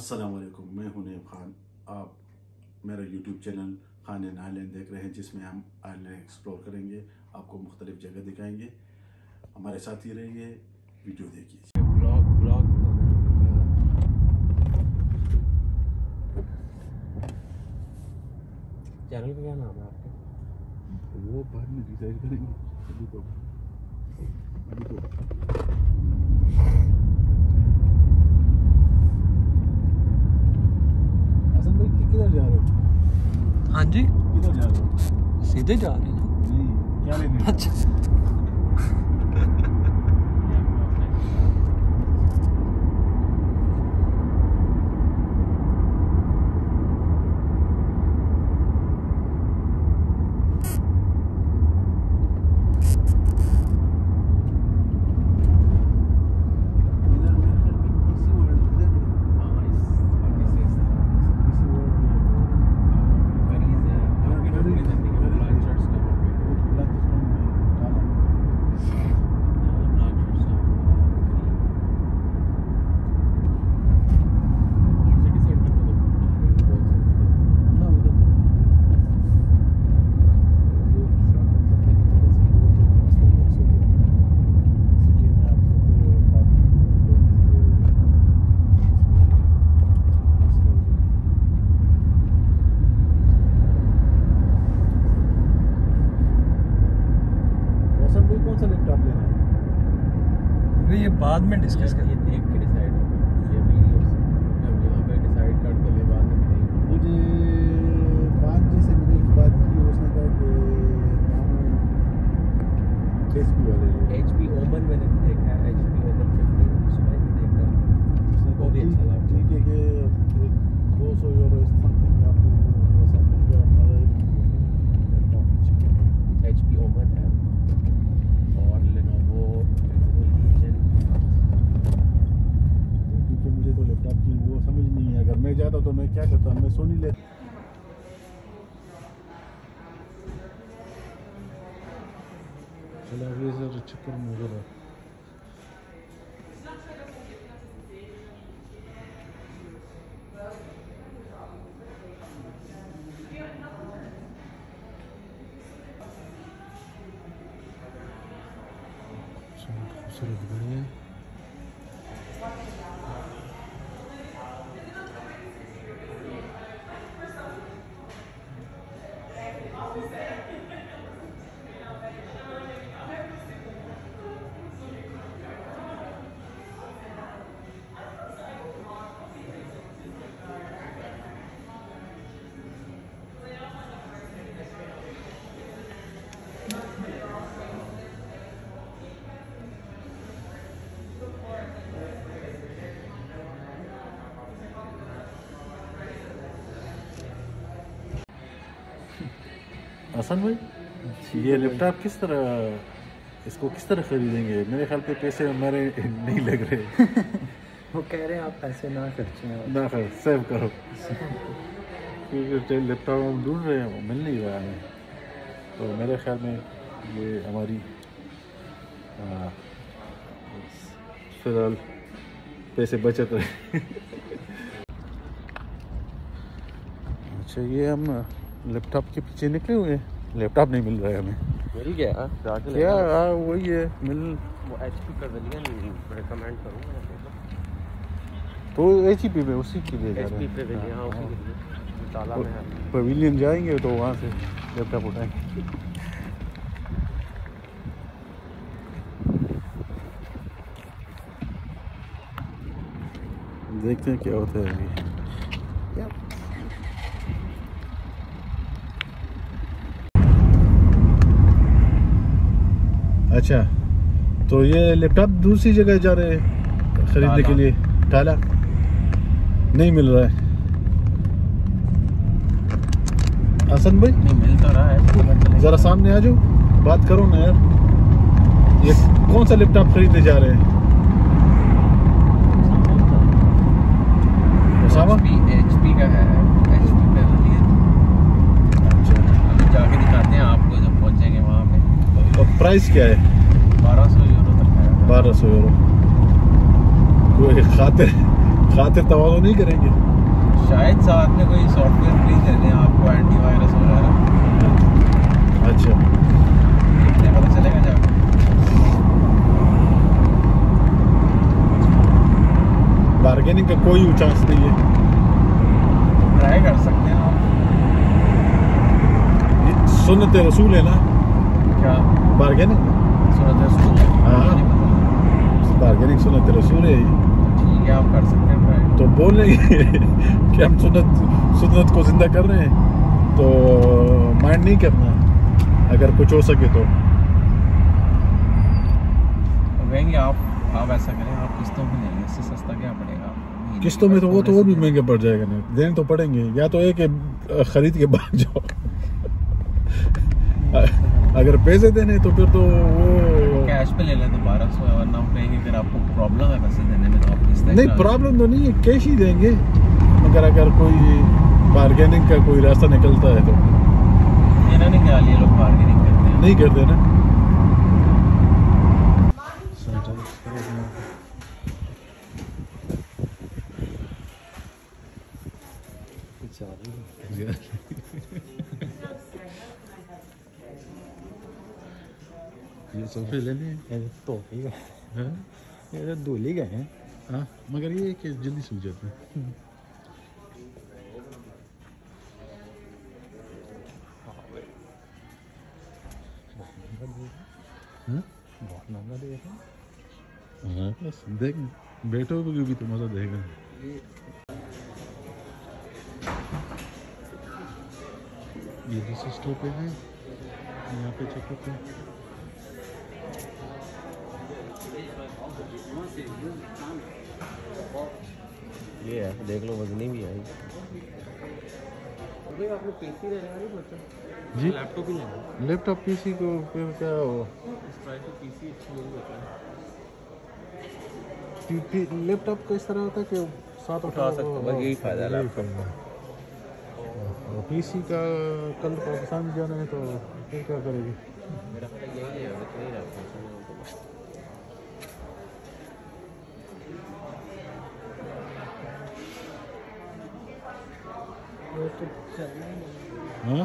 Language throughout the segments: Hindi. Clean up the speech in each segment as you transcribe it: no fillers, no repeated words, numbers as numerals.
अस्सलाम वालेकुम, मैं हूं नईम खान। आप मेरा YouTube channel Khan and island देख रहे हैं, जिसमें हम आइलैंड एक्सप्लोर करेंगे, आपको मुख्तलिफ जगह दिखाएंगे। हमारे साथ ही रहिए, वीडियो देखिए। ब्लॉग चैनल का क्या नाम है आपका? वो बाद में डिसाइड करेंगे। अभी तो हसन भाई किधर जा रहे हो? हाँ जी, किधर जा रहे हो? सीधे जा रहे हैं। नहीं, क्या लेने? अच्छा, ये बाद में डिस्कस करेंगे। ये देख के डिसाइड होगा, ये वीडियो जब यहाँ पे डिसाइड कर तो ले बाद में मिलेगी। मुझे बात जैसे मैंने एक बात की, उसने कहा कि HP वाले HP ओमन मैंने देखा है, HP ओमन 15 सुबह में देखा है, वो भी अच्छा लगा। ठीक है कि 200 यूरो इस समथिंग आपको वैसा महंगा लैपटॉप HP ओमन है और लेनोवो लीजन। क्योंकि मुझे तो लैपटॉप की वो समझ नहीं है। अगर मैं जाता तो मैं क्या करता, मैं सोनी लेता। चलो अभी सर चक्कर में हो रहा। खूबसूरत गाड़ी है। हसन भाई, ये लैपटॉप किस तरह, इसको किस तरह खरीदेंगे? मेरे ख्याल पे पैसे हमारे नहीं लग रहे। वो कह रहे हैं आप पैसे ना खर्चें, ना खर्च, सेव करो। क्योंकि लैपटॉप हम ढूंढ रहे हैं, वो मिल नहीं रहा है। तो मेरे ख्याल में ये हमारी फिलहाल पैसे बचत रहे। अच्छा, ये हम लैपटॉप के पीछे निकले हुए हैं। लैपटॉप नहीं मिल रहा है हमें। मिल गया क्या? वही है, मिल वो HP पेवेलियन रिकमेंड करूँगा तो HP में उसी के लिए HP पेवेलियन। हाँ, उसी के लिए ताला में है। पेविलियन जाएंगे तो वहाँ से लैपटॉप उठाएंगे। देखते हैं क्या होता है अभी। अच्छा, तो ये लैपटॉप दूसरी जगह जा रहे हैं खरीदने के लिए। टाला नहीं मिल रहा है। हसन भाई, नहीं मिल तो रहा है, जरा सामने आ जाओ, बात करो ना यार। ये कौन सा लैपटॉप खरीदने जा रहे हैं? HP का है, HP पेवेलियन। अच्छा, अभी जाके दिखाते हैं आपको जब पहुंचेंगे वहाँ पे। और प्राइस क्या है? 1200 यूरो तक है। 1200 यूरो। कोई खातिर तवाज़ु नहीं करेंगे। शायद साथ में कोई सॉफ्टवेयर फ्री दे दें आपको, एंटीवायरस वगैरह। अच्छा, कितने पता चलेगा जाके। बार्गेनिंग का कोई चांस नहीं है। ट्राई कर सकते हैं आप। ये सुन्नत रसूल है ना क्या बार्गेनिंग? सुनत रसूल? हाँ। नहीं पता। बार्गेनिंग सुन्नत रसूल है। ठीक है, आप कर सकते हैं ट्राई। तो बोल रहे हैं कि हम सुन्नत को जिंदा कर रहे हैं, तो माइंड नहीं करना अगर कुछ हो सके तो। कहेंगे आप ऐसा करें, आप किस्तों में लेंगे, इससे सस्ता क्या पड़ेगा? किस्तों में तो वो भी महंगे पड़ जाएगा ना, देने तो पड़ेंगे। या तो एक खरीद के भाग जाओ अगर पैसे देने तो फिर तो वो कैश पे ले लें तो 1200 है, वरना हम कहेंगे अगर आपको प्रॉब्लम है पैसे देने में तो आप किस्त नहीं, प्रॉब्लम तो नहीं है, कैश ही देंगे। मगर अगर कोई बार्गेनिंग का कोई रास्ता निकलता है तो। मेरा नहीं ख्याल ये लोग बार्गेनिंग करते हैं। नहीं करते ना। ये सोफे लेने हैं तो ठीक है, हाँ? ये तो धुल ही गए हैं। हाँ, मगर ये है कि जल्दी सूख जाते हैं। हाँ? बहुत महंगा दे रहे हैं। हाँ, बस देख बैठोगे भी तो मजा देगा। ये दूसरे स्टोर पे है, यहाँ पे चेक करते हैं। ये है, देख लो, वजनी भी है। आपने पीसी लेना है जी, लैपटॉप ही लेना है। लैपटॉप पीसी को फिर क्या हो? पीसी अच्छा नहीं होता है। लैपटॉप का इस तरह होता है कि साथ उठा सकते हो, बस यही फायदा है लैपटॉप का। पीसी का कल पाकिस्तान में जाना है तो फिर क्या करेगी? मेरा ख्याल यही है, नहीं रहता है। हाँ?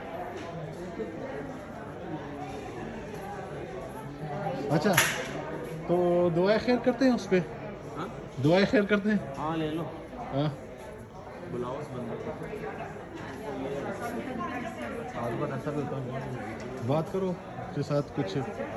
अच्छा, तो दुआएं खैर करते हैं उस पे? हाँ? दुआएं खैर करते हैं? हाँ ले लो, हाँ, बुलाओ उस बंदे को। आज बार ऐसा भी होता है। बात करो उसके साथ कुछ।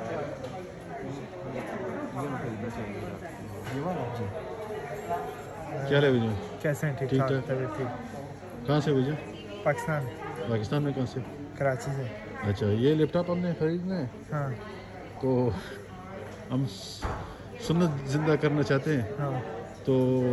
क्या ले भेजो? कैसे हैं? ठीक ठीक ठाक, ठाक। तबीयत ठीक। कहाँ से भेजो? पाकिस्तान, पाकिस्तान में कहाँ से? कराची से। अच्छा, ये लैपटॉप हमने खरीदना है, हाँ तो हम सुन्नत जिंदा करना चाहते हैं, हाँ। तो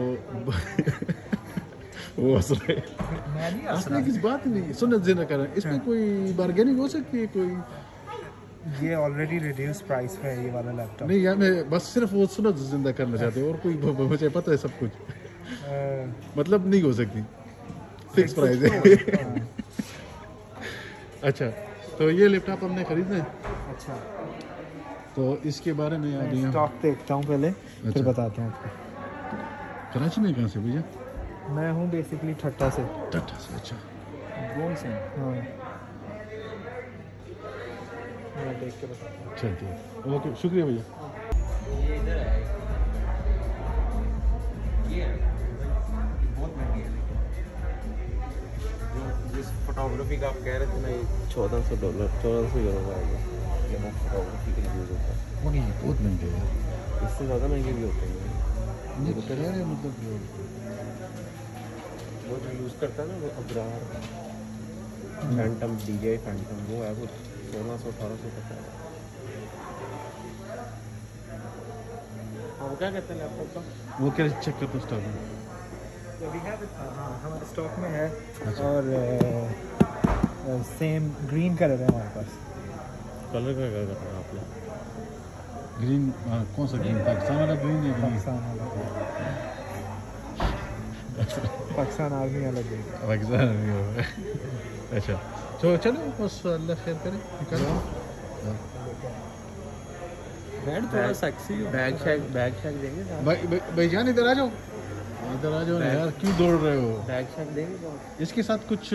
वो हंस रहे। मैं नहीं हंसने की बात ही नहीं, सुन्नत जिंदा करना, इसमें कोई बार्गेनिंग हो सकती है कोई? ये ऑलरेडी रिड्यूस प्राइस पे है ये वाला लैपटॉप। नहीं यार, मैं बस सिर्फ वो सुन्नत जिंदा करना चाहते हैं, और कोई मुझे पता है सब कुछ। मतलब नहीं हो सकती, फिक्स प्राइस है। अच्छा, तो ये लैपटॉप हमने खरीदना है, अच्छा, तो इसके बारे में अभी हम स्टॉक देखता हूँ पहले, फिर अच्छा। बताता हूँ आपको। कराची में कहाँ से भैया? मैं हूँ बेसिकली ठट्टा से। टट्टा से। अच्छा, कौन से? हाँ, मैं देख के बताता हूँ। चल ठीक, ओके, शुक्रिया भैया। ये इधर है, ये है, बहुत महंगी है। जो जिस फोटोग्राफी का आप कह रहे थे ना, ये $1400 1400 यूरो का है ये वो फोटोग्राफी के लिए यूज़ होता है। वो नहीं, बहुत महंगे है। इससे ज़्यादा महंगे भी होते हैं। नहीं कह रहे हैं, मतलब वो जो यूज़ करता है ना, वो अब्रार फैंटम, DJI फैंटम, वो है कुछ 1600-1800 तक है। हाँ, वो क्या कहते हैं लैपटॉप का? वो क्या चेक करते स्टॉक में? हाँ, हमारे स्टॉक में है। अच्छा। और सेम ग्रीन कलर है हमारे पास। कलर का क्या करना है आपने? ग्रीन, कौन सा ग्रीन? पाकिस्तान वाला ग्रीन है? पाकिस्तान वाला, पाकिस्तान आर्मी अलग है। पाकिस्तान नहीं होगा। अच्छा, तो चलो बस अल्लाह खैर करे, निकालो। बैग थोड़ा सेक्सी हो। बैग शैग देंगे साथ। भाई भाईजान इधर आ जाओ, इधर आ जाओ ना यार, क्यों दौड़ रहे हो? बैग शैग देंगे क्या? इसके साथ कुछ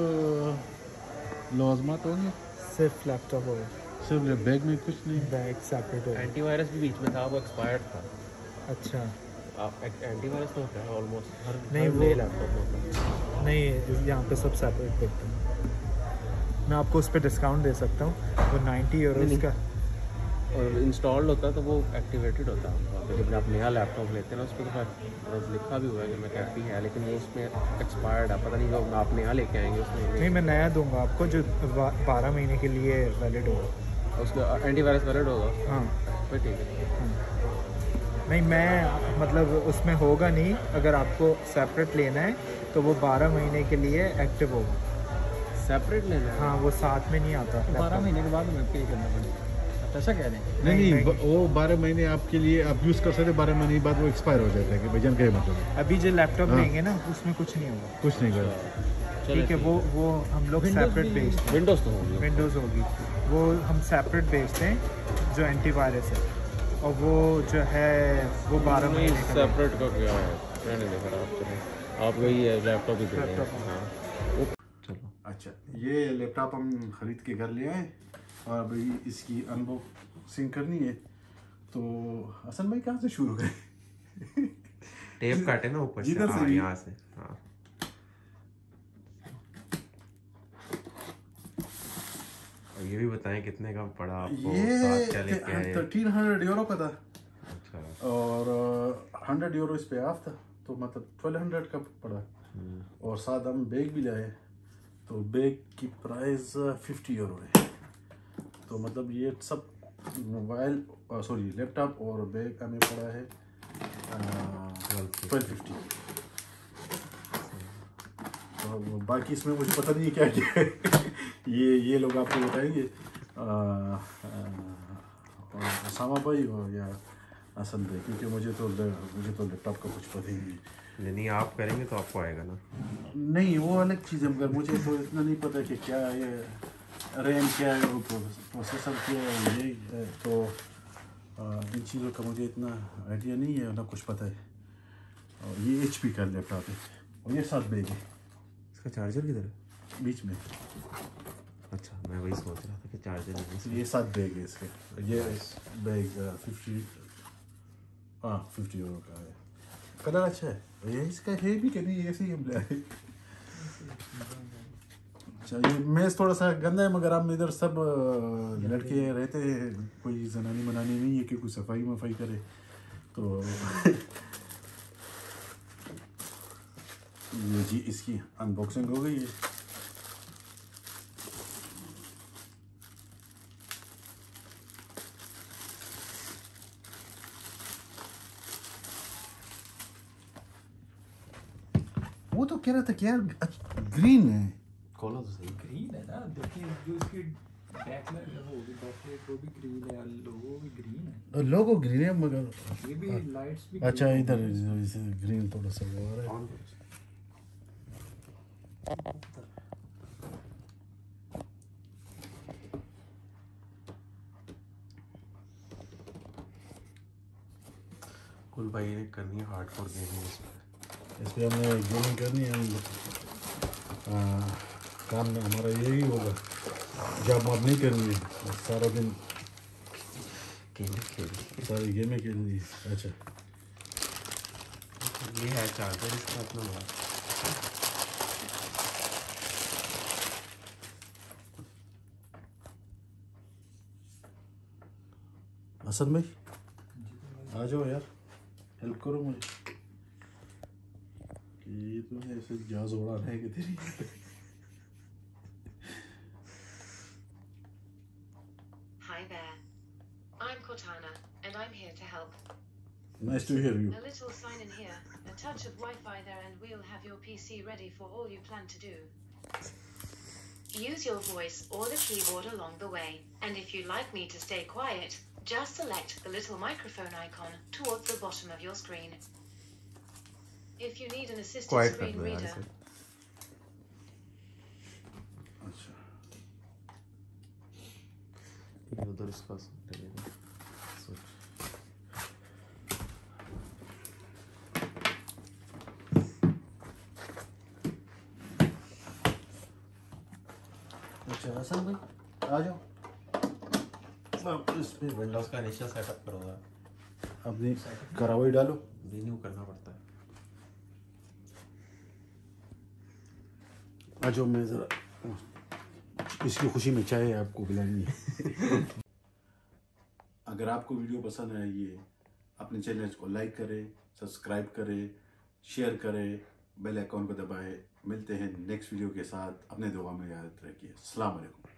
लवाजमात होंगे? सिर्फ लैपटॉप होगा, सिर्फ बैग में कुछ नहीं? बैग सेपरेट होगा। एंटीवायरस भी बीच में था, वो एक्सपायर्ड था। अच्छा आप एंटीवायरस तो होता है ऑलमोस्ट हर नहीं, हर वो- नए लैपटॉप में होता है। नहीं, यहाँ पे सब सेपरेट देते हैं। मैं आपको उस पर डिस्काउंट दे सकता हूँ, वो 90 यूरोज़ नहीं। का। और इंस्टॉल्ड होता है तो वो एक्टिवेटेड होता है आमतौर पे। जब आप नया लैपटॉप लेते हैं ना, उस पर तो फिर लिखा भी हुआ है कि मैकेफी है, लेकिन वो उसमें एक्सपायर्ड है। पता नहीं जो आप नया लेके आएंगे उसमें नहीं, मैं नया दूंगा आपको जो 12 महीने के लिए वैलिड होगा। उसका एंटीवायरस वैलिड होगा। हाँ फिर ठीक है। नहीं, मैं मतलब उसमें होगा नहीं। अगर आपको सेपरेट लेना है तो वो 12 महीने के लिए एक्टिव होगा। सेपरेट लेना है। हाँ, वो साथ में नहीं आता। 12 महीने के बाद हमें पे करना पड़ेगा, आप ऐसा कह रहे हैं? नहीं, नहीं। वो 12 महीने आपके लिए आप यूज़ कर सकते, 12 महीने बाद वो एक्सपायर हो जाता है कि भजन का ये मतलब है। अभी जो लैपटॉप हाँ। लेंगे ना उसमें कुछ नहीं होगा। कुछ नहीं कर। ठीक है, वो हम लोग सेपरेट बेचते हैं। विंडोज़ तो होंगे। विंडोज़ होगी, वो हम सेपरेट बेचते हैं जो एंटीवायरस है, और वो जो है वो 12 नहीं, महीने का है। सेपरेट का क्या है? रहने दे फिर आप, चलो आप वही है लैपटॉप ही दे रहे हैं। लैपटॉप। हाँ चलो। अच्छा, ये लैपटॉप हम ख़रीद के घर ले आए और अभी इसकी अनबॉक्सिंग करनी है। तो हसन भाई कहाँ से शुरू करें? टेप काटे ना ऊपर से। जिधर से हाँ, भी। यहाँ से। हाँ और ये भी बताएं कितने का पड़ा आपको? साथ क्या लेके आए? 1300 यूरो का था अच्छा। और 100 यूरो इस पे ऑफ था, तो मतलब 1200 का पड़ा। और साथ हम बैग भी लाए, तो बैग की प्राइस 50 यूरो है। तो मतलब ये सब मोबाइल सॉरी लैपटॉप और बैग हमें पड़ा है 1250। तो बाकी इसमें मुझे पता नहीं है क्या क्या है। ये लोग आपको बताएंगे, सामा भाई और या हसन भाई, क्योंकि मुझे तो लैपटॉप का कुछ पता ही नहीं है। नहीं, आप करेंगे तो आपको आएगा ना। नहीं, वो अलग चीज़ है, मगर मुझे तो इतना नहीं पता कि क्या ये रैम क्या है, प्रोसेसर क्या है, ये है। तो इन चीज़ों का मुझे इतना आइडिया नहीं है, ना कुछ पता है। और ये HP का लैपटॉप है और ये 7 बैग है इसका चार्जर किधर है? बीच में। अच्छा, मैं वही सोच रहा था कि चार्जर नहीं। ये 7 बैग है इसके। ये बैग 50 यूरो का है। कलर अच्छा है, ये इसका है भी कि नहीं, ऐसे ही हम ले आए। अच्छा, ये मेज़ थोड़ा सा गंदा है, मगर हम इधर सब लड़के रहते हैं, कोई जनानी मनानी नहीं है कि कोई सफाई वफाई करे। तो ये जी इसकी अनबॉक्सिंग हो गई है। वो तो कह रहा था कि यार ग्रीन है। खोलो तो सही। ग्रीन है ना, देखिए जो इसकी बैक में होगी बैकलाइट वो भी ग्रीन है और लोगो भी ग्रीन है। लोगो ग्रीन है, मगर ये भी लाइट्स भी अच्छा इधर ग्रीन थोड़ा सा वो आ रहा है। ऑन करो। कुल भाई ने करनी है हार्डकोर गेमिंग इसमें। इस पर हमने गेमिंग करनी है। हम काम में हमारा यही होगा, जॉब वॉब नहीं करनी है, सारा दिन गेमिंग खेली। सारी गेमें खेलनी है। अच्छा, ये है चार्जर इसका अपना हुआ। हसन भाई आ जाओ यार, हेल्प करो मुझे। ये तो ऐसे जहाज उड़ा रहे हैं कि तेरी। Hi there. I'm Cortana, and I'm here to help. Nice to hear you. A little sign in here, a touch of Wi-Fi there, and we'll have your PC ready for all you plan to do. Use your voice or the keyboard along the way, and if you'd like me to stay quiet, just select the little microphone icon towards the bottom of your screen. If you need an assisted quiet कर screen दो यार reader, इसे। अच्छा, ये उधर इसका लगेगा। स्विच। अच्छा हसन भाई आ जाओ। अब इस पे विंडोज का इनिशियल सेटअप करोगा, अपनी करावई डालो। रिन्यू करना पड़ता है। आ जाओ, मैं ज़रा इसकी खुशी में चाय आपको पिलानी है। अगर आपको वीडियो पसंद आई है, अपने चैनल को लाइक करें, सब्सक्राइब करें, शेयर करें, बेल आइकॉन को दबाएं। मिलते हैं नेक्स्ट वीडियो के साथ। अपने दुआ में याद रखिए। अस्सलाम वालेकुम।